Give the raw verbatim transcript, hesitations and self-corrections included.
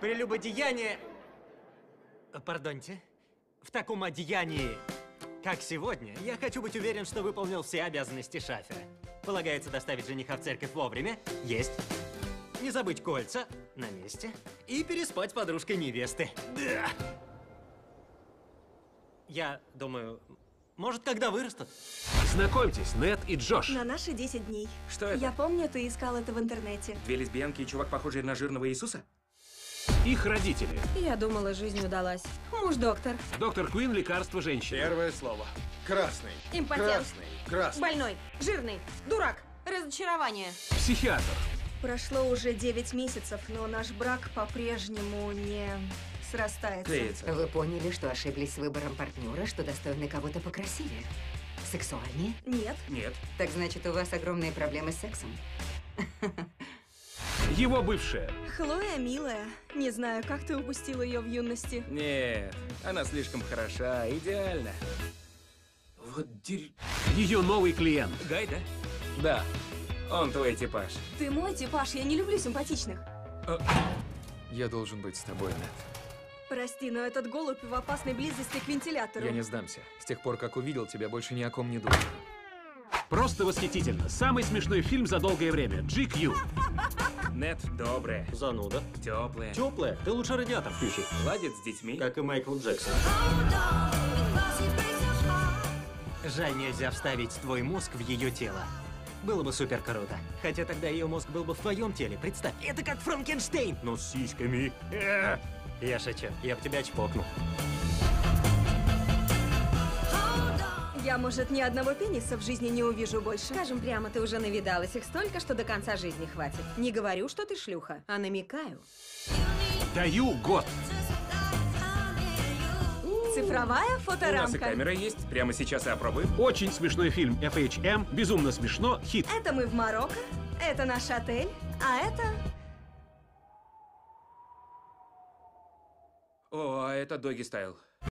Прелюбодеяние... Пардоньте. В таком одеянии, как сегодня, я хочу быть уверен, что выполнил все обязанности шафера. Полагается доставить жениха в церковь вовремя. Есть. Не забыть кольца на месте. И переспать с подружкой невесты. Да. Я думаю, может, когда вырастут. Знакомьтесь, Нед и Джош. На наши десять дней. Что это? Я помню, ты искал это в интернете. Две лесбиянки и чувак, похожий на жирного Иисуса? Их родители. Я думала, жизнь удалась. Муж доктор. Доктор Куин, лекарство женщины. Первое слово. Красный. Импотент. Красный. Красный. Больной. Жирный. Дурак. Разочарование. Психиатр. Прошло уже девять месяцев, но наш брак по-прежнему не срастается. Клеится. Вы поняли, что ошиблись с выбором партнера, что достойны кого-то покрасивее? Сексуальнее? Нет. Нет. Так значит, у вас огромные проблемы с сексом? Его бывшая. Хлоя милая. Не знаю, как ты упустил ее в юности. Нет. Она слишком хороша, идеально. Вот дерь... Ее новый клиент. Гай, да? Да. Он твой типаж. Ты мой типаж, я не люблю симпатичных. Я должен быть с тобой, Нед. Прости, но этот голубь в опасной близости к вентилятору. Я не сдамся. С тех пор, как увидел тебя, больше ни о ком не думаю. Просто восхитительно. Самый смешной фильм за долгое время. джи кью. Нед добрая, Зануда. теплая, Теплая. Ты лучше радиатор включи. ладит с детьми. Как и Майкл Джексон. Жаль, нельзя вставить твой мозг в ее тело. Было бы супер круто. Хотя тогда ее мозг был бы в твоем теле. Представь, это как Франкенштейн, но с сиськами. Э-э-э. Я шучу. Я б тебя чпокнул. Я, может, ни одного пениса в жизни не увижу больше. Скажем прямо, ты уже навидалась их столько, что до конца жизни хватит. Не говорю, что ты шлюха, а намекаю. Даю год. Цифровая У нас и фоторамка. камера есть. Прямо сейчас и опробуем. Очень смешной фильм эф эйч эм. Безумно смешно. Хит. Это мы в Марокко, это наш отель, а это... О, а это Доги Стайл.